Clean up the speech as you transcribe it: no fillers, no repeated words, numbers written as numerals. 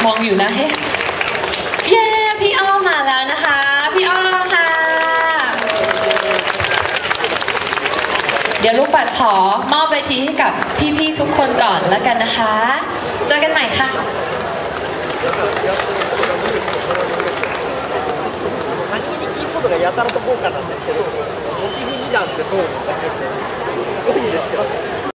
มองอยู่นะเฮ้เย้พี่อ้อมาแล้วนะคะพี่อ้อค่ะเดี๋ยวลูกปัดขอมอบเวทีให้กับพี่ๆทุกคนก่อนแล้วกันนะคะเจอกันใหม่ค่ะがやたらと豪華なんですけど、モチーフ2段って通るんだけど、すごいですよ。